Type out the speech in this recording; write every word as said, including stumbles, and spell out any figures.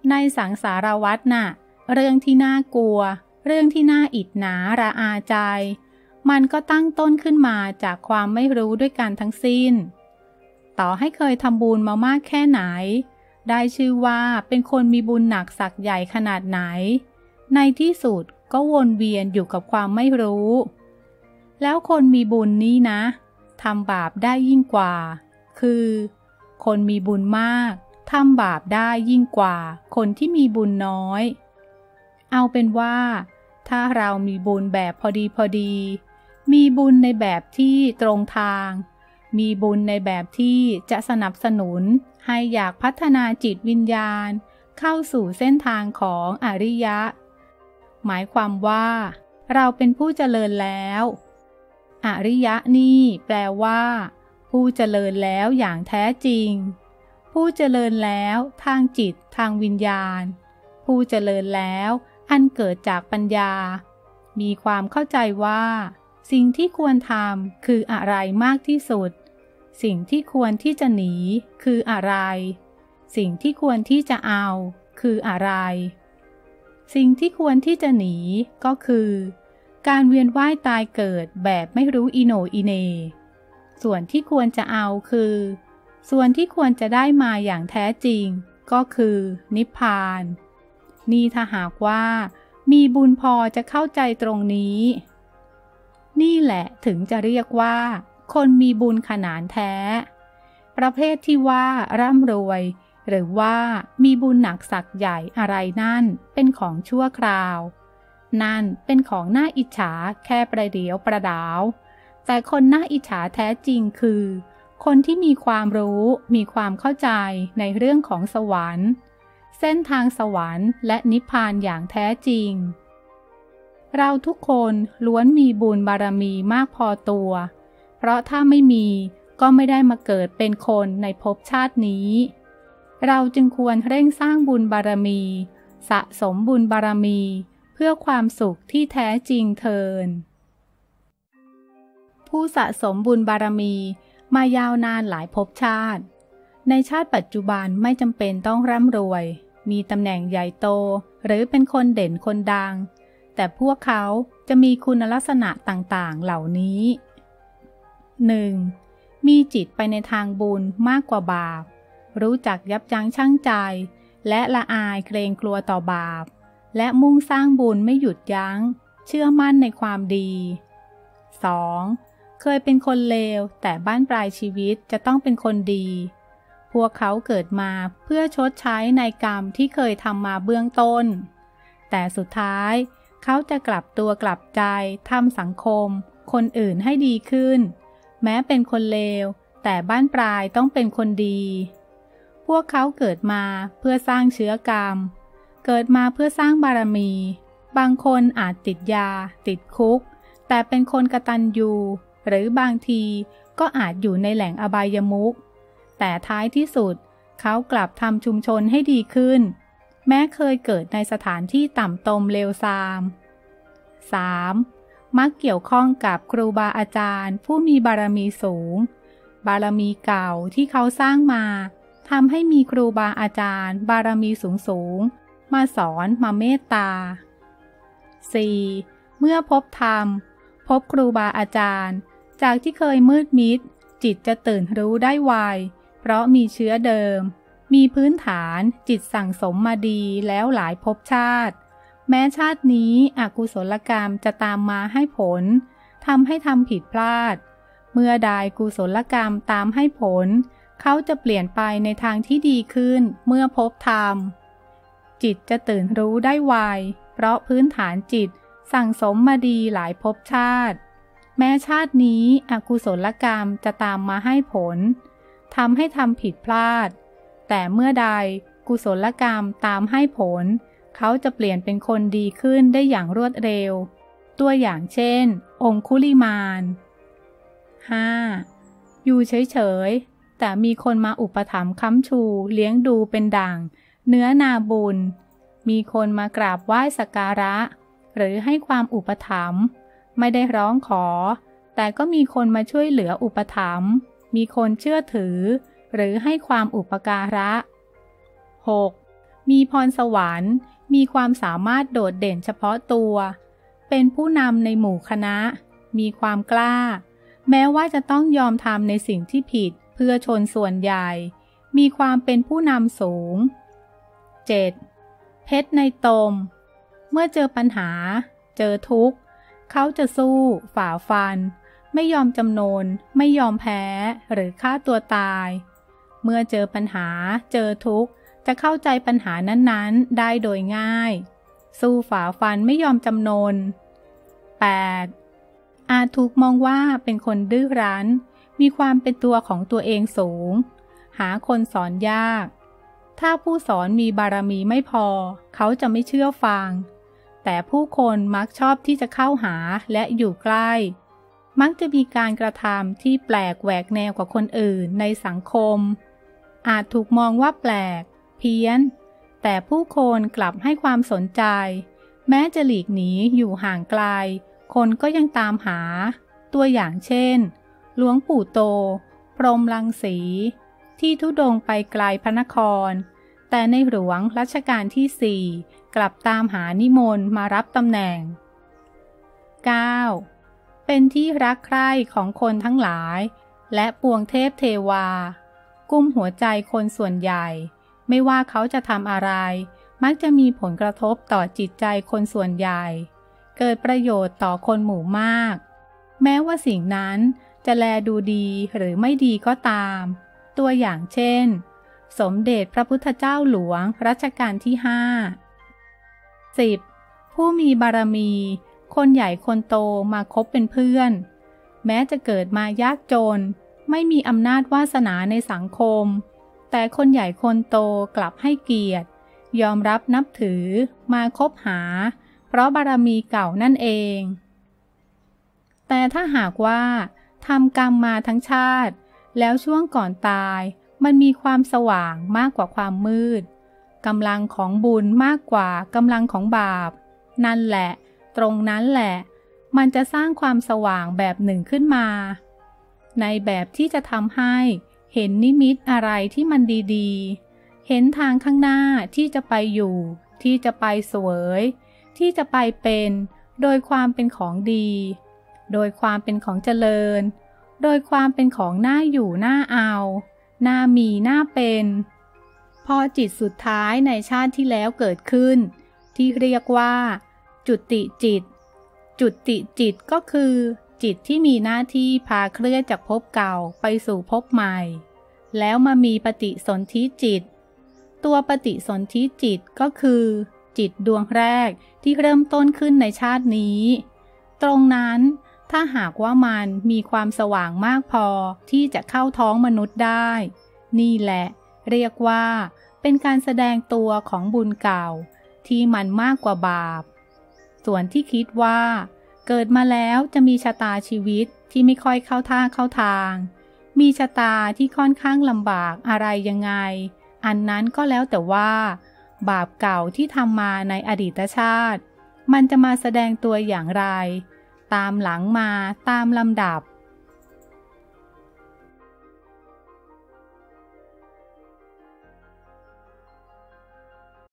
ในสังสารวัฏน่ะเรื่องที่น่ากลัวเรื่องที่น่าอิจฉาระอาใจมันก็ตั้งต้นขึ้นมาจากความไม่รู้ด้วยกันทั้งสิ้นต่อให้เคยทำบุญมามากแค่ไหนได้ชื่อว่าเป็นคนมีบุญหนักสักใหญ่ขนาดไหนในที่สุดก็วนเวียนอยู่กับความไม่รู้แล้วคนมีบุญนี้นะทำบาปได้ยิ่งกว่าคือคนมีบุญมากทำบาปได้ยิ่งกว่าคนที่มีบุญน้อยเอาเป็นว่าถ้าเรามีบุญแบบพอดีพอดีมีบุญในแบบที่ตรงทางมีบุญในแบบที่จะสนับสนุนให้อยากพัฒนาจิตวิญญาณเข้าสู่เส้นทางของอริยะหมายความว่าเราเป็นผู้เจริญแล้วอริยะนี่แปลว่าผู้เจริญแล้วอย่างแท้จริงผู้เจริญแล้วทางจิตทางวิญญาณผู้เจริญแล้วอันเกิดจากปัญญามีความเข้าใจว่าสิ่งที่ควรทำคืออะไรมากที่สุดสิ่งที่ควรที่จะหนีคืออะไรสิ่งที่ควรที่จะเอาคืออะไรสิ่งที่ควรที่จะหนีก็คือการเวียนว่ายตายเกิดแบบไม่รู้อิโหนอิเหน่ส่วนที่ควรจะเอาคือส่วนที่ควรจะได้มาอย่างแท้จริงก็คือนิพพานนี่ถ้าหากว่ามีบุญพอจะเข้าใจตรงนี้นี่แหละถึงจะเรียกว่าคนมีบุญขนานแท้ประเภทที่ว่าร่ำรวยหรือว่ามีบุญหนักสักใหญ่อะไรนั่นเป็นของชั่วคราวนั่นเป็นของน่าอิจฉาแค่ประเดี๋ยวประดาวแต่คนน่าอิจฉาแท้จริงคือคนที่มีความรู้มีความเข้าใจในเรื่องของสวรรค์เส้นทางสวรรค์และนิพพานอย่างแท้จริงเราทุกคนล้วนมีบุญบารมีมากพอตัวเพราะถ้าไม่มีก็ไม่ได้มาเกิดเป็นคนในภพชาตินี้เราจึงควรเร่งสร้างบุญบารมีสะสมบุญบารมีเพื่อความสุขที่แท้จริงเทินผู้สะสมบุญบารมีมายาวนานหลายภพชาติในชาติปัจจุบันไม่จำเป็นต้องร่ำรวยมีตำแหน่งใหญ่โตหรือเป็นคนเด่นคนดังแต่พวกเขาจะมีคุณลักษณะต่างๆเหล่านี้ หนึ่ง. มีจิตไปในทางบุญมากกว่าบาปรู้จักยับยั้งชั่งใจและละอายเกรงกลัวต่อบาปและมุ่งสร้างบุญไม่หยุดยั้งเชื่อมั่นในความดี สอง. เคยเป็นคนเลวแต่บ้านปลายชีวิตจะต้องเป็นคนดีพวกเขาเกิดมาเพื่อชดใช้ในกรรมที่เคยทำมาเบื้องต้นแต่สุดท้ายเขาจะกลับตัวกลับใจทำสังคมคนอื่นให้ดีขึ้นแม้เป็นคนเลวแต่บ้านปลายต้องเป็นคนดีพวกเขาเกิดมาเพื่อสร้างเชื้อกรรมเกิดมาเพื่อสร้างบารมีบางคนอาจติดยาติดคุกแต่เป็นคนกตัญญูหรือบางทีก็อาจอยู่ในแหล่งอบายมุขแต่ท้ายที่สุดเขากลับทำชุมชนให้ดีขึ้นแม้เคยเกิดในสถานที่ต่ำตมเลวทราม สาม. มักเกี่ยวข้องกับครูบาอาจารย์ผู้มีบารมีสูงบารมีเก่าที่เขาสร้างมาทำให้มีครูบาอาจารย์บารมีสูงสูงมาสอนมาเมตตา สี่. เมื่อพบธรรมพบครูบาอาจารย์จากที่เคยมืดมิดจิตจะตื่นรู้ได้ไวเพราะมีเชื้อเดิมมีพื้นฐานจิตสั่งสมมาดีแล้วหลายภพชาติแม้ชาตินี้อกุศลกรรมจะตามมาให้ผลทำให้ทำผิดพลาดเมื่อใดกุศลกรรมตามให้ผลเขาจะเปลี่ยนไปในทางที่ดีขึ้นเมื่อพบธรรมจิตจะตื่นรู้ได้ไวเพราะพื้นฐานจิตสั่งสมมาดีหลายภพชาติแม้ชาตินี้อกุศลกรรมจะตามมาให้ผลทำให้ทำผิดพลาดแต่เมื่อใดกุศลกรรมตามให้ผลเขาจะเปลี่ยนเป็นคนดีขึ้นได้อย่างรวดเร็วตัวอย่างเช่นองคุลิมาน ห้า. อยู่เฉยๆแต่มีคนมาอุปถัมภ์ค้ำชูเลี้ยงดูเป็นดั่งเนื้อนาบุญมีคนมากราบไหว้สักการะหรือให้ความอุปถัมภ์ไม่ได้ร้องขอแต่ก็มีคนมาช่วยเหลืออุปถัมภ์มีคนเชื่อถือหรือให้ความอุปการะ หก. มีพรสวรรค์มีความสามารถโดดเด่นเฉพาะตัวเป็นผู้นำในหมู่คณะมีความกล้าแม้ว่าจะต้องยอมทำในสิ่งที่ผิดเพื่อชนส่วนใหญ่มีความเป็นผู้นำสูง เจ็ด. เพชรในตมเมื่อเจอปัญหาเจอทุกข์เขาจะสู้ฝ่าฟันไม่ยอมจำนนไม่ยอมแพ้หรือฆ่าตัวตายเมื่อเจอปัญหาเจอทุกข์จะเข้าใจปัญหานั้นๆได้โดยง่ายสู้ฝ่าฟันไม่ยอมจำนน แปด. อาจถูกมองว่าเป็นคนดื้อรั้นมีความเป็นตัวของตัวเองสูงหาคนสอนยากถ้าผู้สอนมีบารมีไม่พอเขาจะไม่เชื่อฟังแต่ผู้คนมักชอบที่จะเข้าหาและอยู่ใกล้มักจะมีการกระทำที่แปลกแหวกแนวกว่าคนอื่นในสังคมอาจถูกมองว่าแปลกเพี้ยนแต่ผู้คนกลับให้ความสนใจแม้จะหลีกหนีอยู่ห่างไกลคนก็ยังตามหาตัวอย่างเช่นหลวงปู่โตพรหมรังสีที่ธุดงค์ไปไกลพระนครแต่ในหลวงรัชกาลที่สี่กลับตามหานิมนต์มารับตำแหน่ง เก้า. เป็นที่รักใคร่ของคนทั้งหลายและปวงเทพเทวากุมหัวใจคนส่วนใหญ่ไม่ว่าเขาจะทำอะไรมักจะมีผลกระทบต่อจิตใจคนส่วนใหญ่เกิดประโยชน์ต่อคนหมู่มากแม้ว่าสิ่งนั้นจะแลดูดีหรือไม่ดีก็ตามตัวอย่างเช่นสมเด็จพระพุทธเจ้าหลวงรัชกาลที่ห้า สิบ. ผู้มีบารมีคนใหญ่คนโตมาคบเป็นเพื่อนแม้จะเกิดมายากจนไม่มีอำนาจวาสนาในสังคมแต่คนใหญ่คนโตกลับให้เกียรติยอมรับนับถือมาคบหาเพราะบารมีเก่านั่นเองแต่ถ้าหากว่าทำกรรมมาทั้งชาติแล้วช่วงก่อนตายมันมีความสว่างมากกว่าความมืดกำลังของบุญมากกว่ากำลังของบาปนั่นแหละตรงนั้นแหละมันจะสร้างความสว่างแบบหนึ่งขึ้นมาในแบบที่จะทำให้เห็นนิมิตอะไรที่มันดีๆเห็นทางข้างหน้าที่จะไปอยู่ที่จะไปสวยที่จะไปเป็นโดยความเป็นของดีโดยความเป็นของเจริญโดยความเป็นของน่าอยู่น่าเอาน่ามีน่าเป็นพอจิตสุดท้ายในชาติที่แล้วเกิดขึ้นที่เรียกว่าจุติจิตจุติจิตก็คือจิตที่มีหน้าที่พาเคลื่อนจากภพเก่าไปสู่ภพใหม่แล้วมามีปฏิสนธิจิตตัวปฏิสนธิจิตก็คือจิตดวงแรกที่เริ่มต้นขึ้นในชาตินี้ตรงนั้นถ้าหากว่ามันมีความสว่างมากพอที่จะเข้าท้องมนุษย์ได้นี่แหละเรียกว่าเป็นการแสดงตัวของบุญเก่าที่มันมากกว่าบาปส่วนที่คิดว่าเกิดมาแล้วจะมีชะตาชีวิตที่ไม่ค่อยเข้าท่าเข้าทางมีชะตาที่ค่อนข้างลำบากอะไรยังไงอันนั้นก็แล้วแต่ว่าบาปเก่าที่ทำมาในอดีตชาติมันจะมาแสดงตัวอย่างไรตามหลังมาตามลำดับ